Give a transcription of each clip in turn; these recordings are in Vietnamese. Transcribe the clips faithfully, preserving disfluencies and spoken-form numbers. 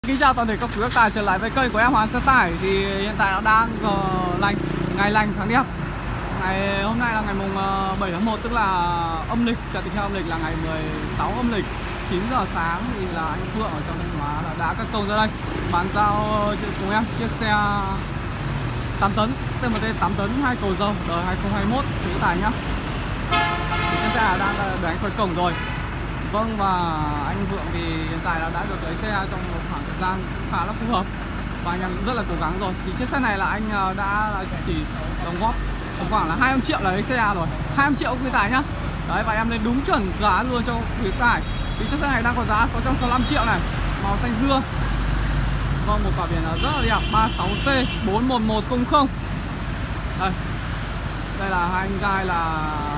Kính chào toàn thể các quý các tài trở lại với kênh của em Hoàng Xe Tải. Thì hiện tại nó đang uh, lành, ngày lành tháng đẹp. Ngày hôm nay là ngày mùng uh, bảy tháng một, tức là âm lịch, trả tính theo âm lịch là ngày mười sáu âm lịch. chín giờ sáng thì là anh Phượng ở trong Thanh Hóa là đã cắt công ra đây bàn giao cùng em chiếc xe tám tấn tê em tê tám tấn hai cầu dầu đời hai không hai mốt quý tài nhá. Chiếc xe đang để anh khởi cổng rồi. Vâng, và anh Vượng thì hiện tại là đã được lấy xe trong một khoảng thời gian khá là phù hợp và anh em cũng rất là cố gắng rồi. Thì chiếc xe này là anh đã là chỉ đóng góp khoảng là hai mươi triệu là lấy xe rồi, hai mươi triệu quý tài nhá. Đấy, và em lên đúng chuẩn giá luôn cho quý tài. Thì chiếc xe này đang có giá sáu trăm sáu mươi lăm triệu này, màu xanh dưa. Vâng, một quả biển rất là đẹp, ba mươi sáu C bốn một một không không. Đây, đây là hai anh trai là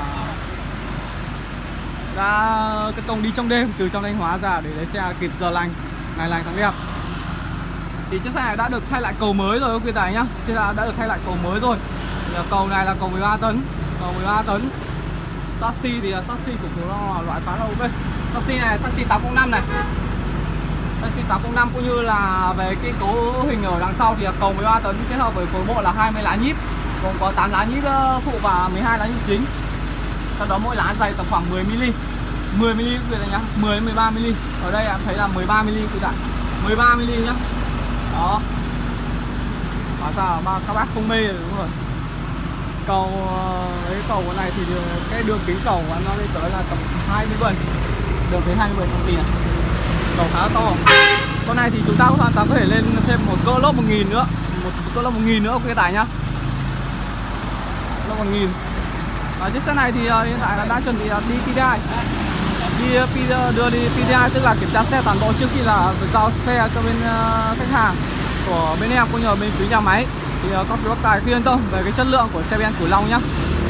đã cái công đi trong đêm từ trong Thanh Hóa ra để lấy xe kịp giờ lành, ngày lành tháng đẹp. Thì chiếc xe này đã được thay lại cầu mới rồi quý tài nhá. Chiếc xe đã được thay lại cầu mới rồi. Thì cầu này là cầu mười ba tấn, cầu mười ba tấn. Chassis thì là chassis của Cửu Long là loại khá là ok. Chassis này chassis tám không năm này. Chassis tám không năm cũng như là về cái cấu hình ở đằng sau thì là cầu mười ba tấn kết hợp với phối bộ là hai mươi lá nhíp, gồm có tám lá nhíp phụ và mười hai lá nhíp chính. Sau đó mỗi lá dày tầm khoảng mười mi li, mười mi li quý vị nhá, mười đến mười ba mi li. Ở đây em thấy là mười ba mi li quý vị, mười ba mi li nhá. Đó. Hóa ra mà các bác không mê rồi, đúng rồi. Cầu cái cầu này thì cái đường kính cầu của nó lên tới là tầm hai mươi bảy, đường kính hai mươi bảy xăng ti mét này. Cầu khá là to. Con này thì chúng ta hoàn toàn có thể lên thêm một cỡ lốp một nghìn nữa, một cỡ lốp một nghìn nữa quý tài nhá. Lốp một nghìn. Và chiếc xe này thì uh, hiện tại là đang chuẩn bị uh, đi pê đê i, đi uh, đưa đi pê đê i, tức là kiểm tra xe toàn bộ trước khi là giao xe cho bên uh, khách hàng của bên em cũng như là bên phía nhà máy. Thì uh, các quý bác tài yên tâm về cái chất lượng của xe ben Cửu Long nhá.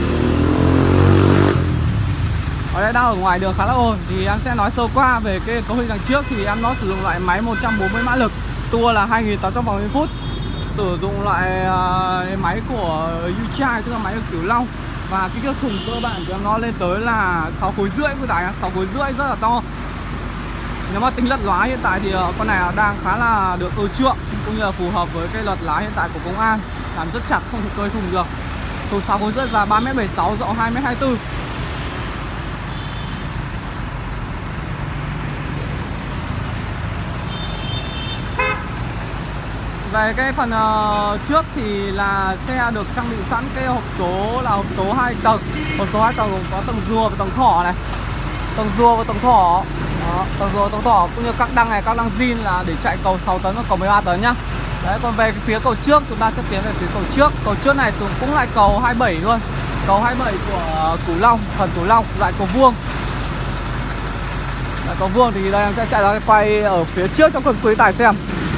Ở đây đang ở ngoài đường khá là ồn, thì em sẽ nói sơ qua về cái cấu hình đằng trước. Thì em nó sử dụng loại máy một trăm bốn mươi mã lực, tua là hai nghìn tám trăm vòng trên phút, sử dụng loại uh, máy của Yuchai, tức là máy của Cửu Long. Và cái kích thùng cơ bản của em nó lên tới là sáu khối rưỡi quý tài, sáu khối rưỡi rất là to. Nếu mà tính lật lóa hiện tại thì con này đang khá là được ưa chuộng, cũng như là phù hợp với cái lật lá hiện tại của công an, làm rất chặt, không thể cơi thùng được. Thùng sáu khối rưỡi và ba mét bảy mươi sáu, rộng hai mét hai mươi tư. Về cái phần uh, trước thì là xe được trang bị sẵn cái hộp số là hộp số hai tầng. Hộp số hai tầng gồm có tầng rùa và tầng thỏ này. Tầng rùa và tầng thỏ. Đó, tầng rùa và tầng thỏ cũng như các đăng này, các đăng zin là để chạy cầu sáu tấn và cầu mười ba tấn nhá. Đấy, còn về cái phía cầu trước chúng ta sẽ tiến về phía cầu trước. Cầu trước này cũng lại cầu hai mươi bảy luôn. Cầu hai mươi bảy của uh, Cửu Long, phần Cửu Long, loại cầu vuông. Loại cầu vuông thì đây em sẽ chạy ra quay ở phía trước cho quý quý tài xem.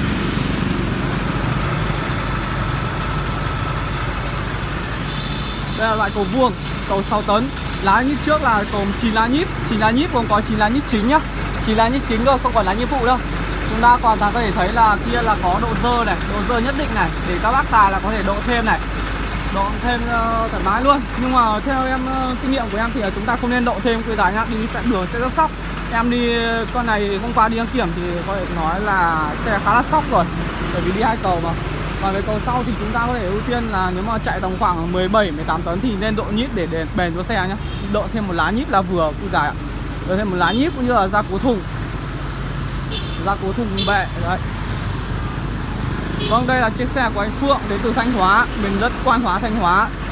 Đây là loại cầu vuông, cầu sáu tấn. Lá nhíp trước là gồm chín lá nhíp, chín lá nhíp gồm có chín lá nhíp chính nhá. chín lá nhíp chính thôi, không còn lá nhíp phụ đâu. Chúng ta hoàn toàn có thể thấy là kia là có độ dơ này, độ dơ nhất định này, để các bác tài là có thể độ thêm này. Độ thêm uh, thoải mái luôn. Nhưng mà theo em uh, kinh nghiệm của em thì uh, chúng ta không nên độ thêm quý tài nhá, đi sẽ đường sẽ rất sóc. Em đi con này hôm qua đi đăng kiểm thì có thể nói là xe khá là sóc rồi, bởi vì đi hai cầu mà. Còn về cầu sau thì chúng ta có thể ưu tiên là nếu mà chạy tầm khoảng mười bảy mười tám tấn thì nên độ nhíp để, để bền cho xe nhá. Độ thêm một lá nhíp là vừa quý tài ạ. Độ thêm một lá nhíp cũng như là gia cố thùng. Gia cố thùng bệ đấy. Vâng, đây là chiếc xe của anh Phượng đến từ Thanh Hóa, miền đất Quan Hóa, Thanh Hóa.